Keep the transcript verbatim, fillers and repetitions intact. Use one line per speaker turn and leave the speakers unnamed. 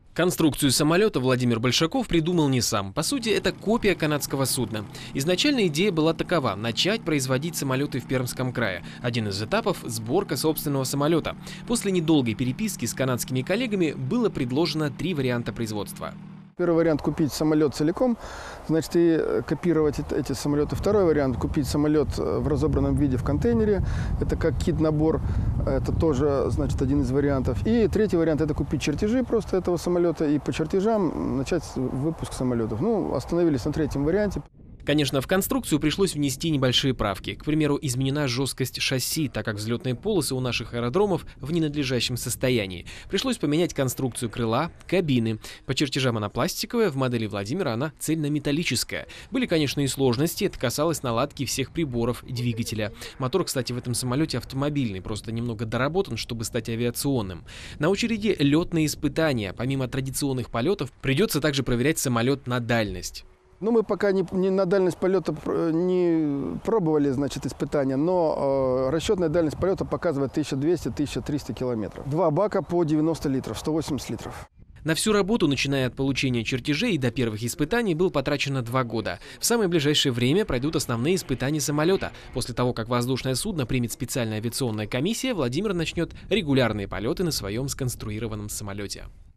Конструкцию самолета Владимир Большаков придумал не сам. По сути, это копия канадского судна. Изначально идея была такова – начать производить самолеты в Пермском крае. Один из этапов – сборка собственного самолета. После недолгой переписки с канадскими коллегами было предложено три варианта производства.
Первый вариант – купить самолет целиком, значит, и копировать эти самолеты. Второй вариант – купить самолет в разобранном виде в контейнере. Это как кит-набор, это тоже, значит, один из вариантов. И третий вариант – это купить чертежи просто этого самолета и по чертежам начать выпуск самолетов. Ну, остановились на третьем варианте.
Конечно, в конструкцию пришлось внести небольшие правки. К примеру, изменена жесткость шасси, так как взлетные полосы у наших аэродромов в ненадлежащем состоянии. Пришлось поменять конструкцию крыла, кабины. По чертежам она пластиковая, в модели Владимира она цельнометаллическая. Были, конечно, и сложности, это касалось наладки всех приборов двигателя. Мотор, кстати, в этом самолете автомобильный, просто немного доработан, чтобы стать авиационным. На очереди летные испытания. Помимо традиционных полетов, придется также проверять самолет на дальность.
Ну, мы пока не, не на дальность полета не пробовали, значит, испытания, но э, расчетная дальность полета показывает тысяча двести — тысяча триста километров. Два бака по девяносто литров, сто восемьдесят литров.
На всю работу, начиная от получения чертежей и до первых испытаний, было потрачено два года. В самое ближайшее время пройдут основные испытания самолета. После того, как воздушное судно примет специальная авиационная комиссия, Владимир начнет регулярные полеты на своем сконструированном самолете.